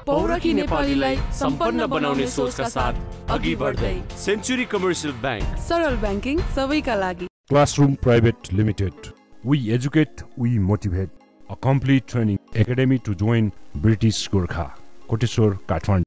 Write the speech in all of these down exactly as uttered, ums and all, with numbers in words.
पौरखी नेपालीलाई सम्पन्न बनाउने सोचका साथ अघि बढ्दै सेन्चुरी कमर्शियल बैंक सरल बैंकिङ सबैका लागि। Classroom Private Limited. We educate, we motivate. A complete training academy to join British Gorkha. Koteshwar, Kathmandu.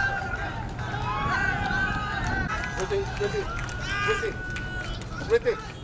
Breathing, breathing, breathing, breathing.